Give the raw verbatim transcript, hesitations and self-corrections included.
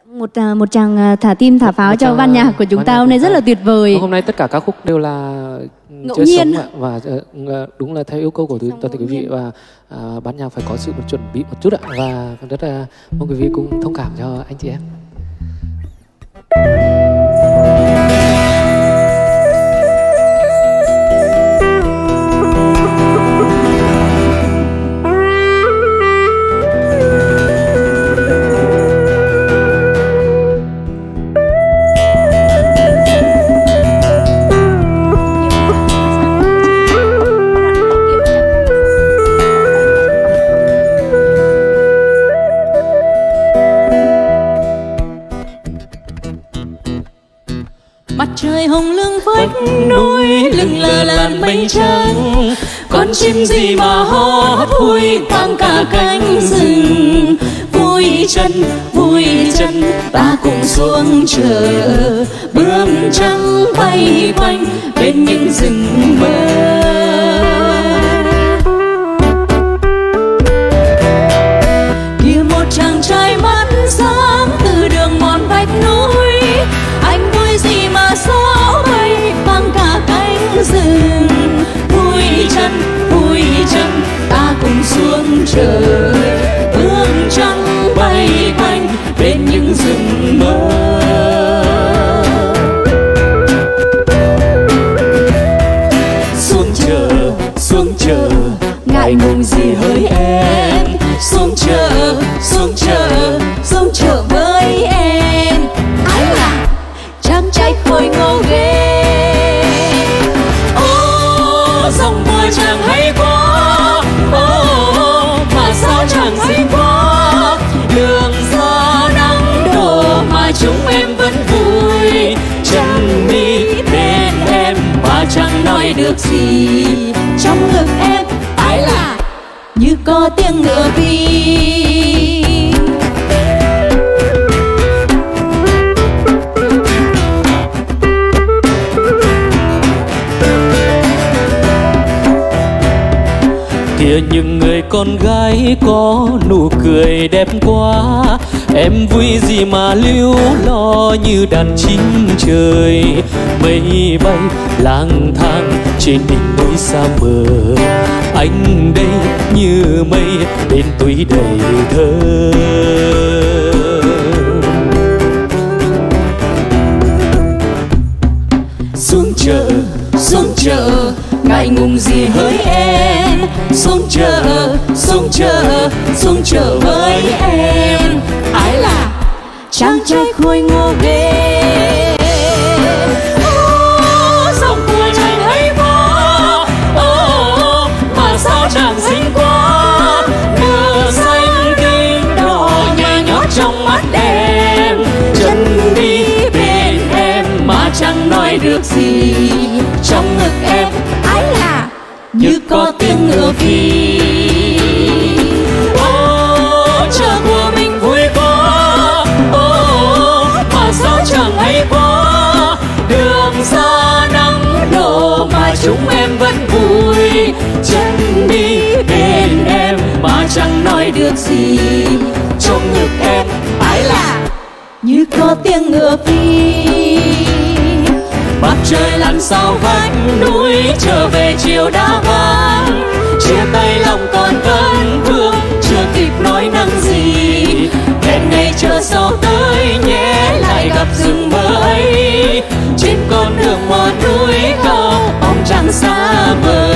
Một một tràng thả tim thả pháo một cho ban nhạc của chúng ta hôm nay rất là tuyệt vời. Hôm nay tất cả các khúc đều là ngẫu nhiên sống và đúng là theo yêu cầu của toàn thể quý vị, và à, ban nhạc phải có sự chuẩn bị một chút ạ, và rất là mong quý vị cùng thông cảm cho anh chị em. Mặt trời hồng lưng vách núi, lưng lờ làn mây trắng. Con chim gì mà hót vui vang cả cánh rừng. Vui chân, vui chân, ta cùng xuống chợ. Bướm trắng bay quanh bên những rừng mơ. Kìa một chàng trai mắt sáng từ đường mòn vách núi. Anh vui gì mà gió bay vang cả cánh rừng. Vui chân, vui chân, ta cùng xuống trời. Bướm trắng bay quanh bên những rừng mơ. Xuống chợ, xuống chợ, ngại ngùng gì hỡi em. Xuống chợ, xuống chợ, xuống chợ với em. Ai là chàng trai khôi ngô ghê. Ô, dòng mưa chàng hay quá. Ô, mà sao chàng xinh quá. Đường gió nắng đổ mà chúng em vẫn vui. Chân đi bên em mà chẳng nói được gì. Trong ngực em ái là như có tiếng ngựa phi. Kìa những người con gái có nụ cười đẹp quá. Em vui gì mà líu lo như đàn chim trời. Mây bay lang thang trên đỉnh núi xa mờ. Anh đây như mây bên túi đầy thơ. Xuống chợ, xuống chợ, ngại ngùng gì hỡi em. Xuống chợ, xuống chợ, xuống chợ với em. Ai là chàng trai khôi ngô ghê. Ô, dòng mưa chàng hay quá. Ô, mà sao chàng xinh quá. Nửa xanh tím đỏ nhai nhót trong mắt em. Chân đi bên em mà chẳng nói được gì. Trong ngực em ái là như có tiếng ngựa phi. Ô, chợ của mình vui quá. Ô, mà sao chẳng hay quá. Đường xa nắng đổ mà chúng em vẫn vui. Chân đi bên em mà chẳng nói được gì. Trong ngực em ái là như có tiếng ngựa phi. Mặt trời lặn sau vách núi, trở về chiều đã vàng. Chia tay lòng còn vẫn vương, chưa kịp nói năng gì. Hẹn ngày chờ sau tới nhé, lại gặp rừng mới. Trên con đường mòn núi cao, bóng trăng xa vời.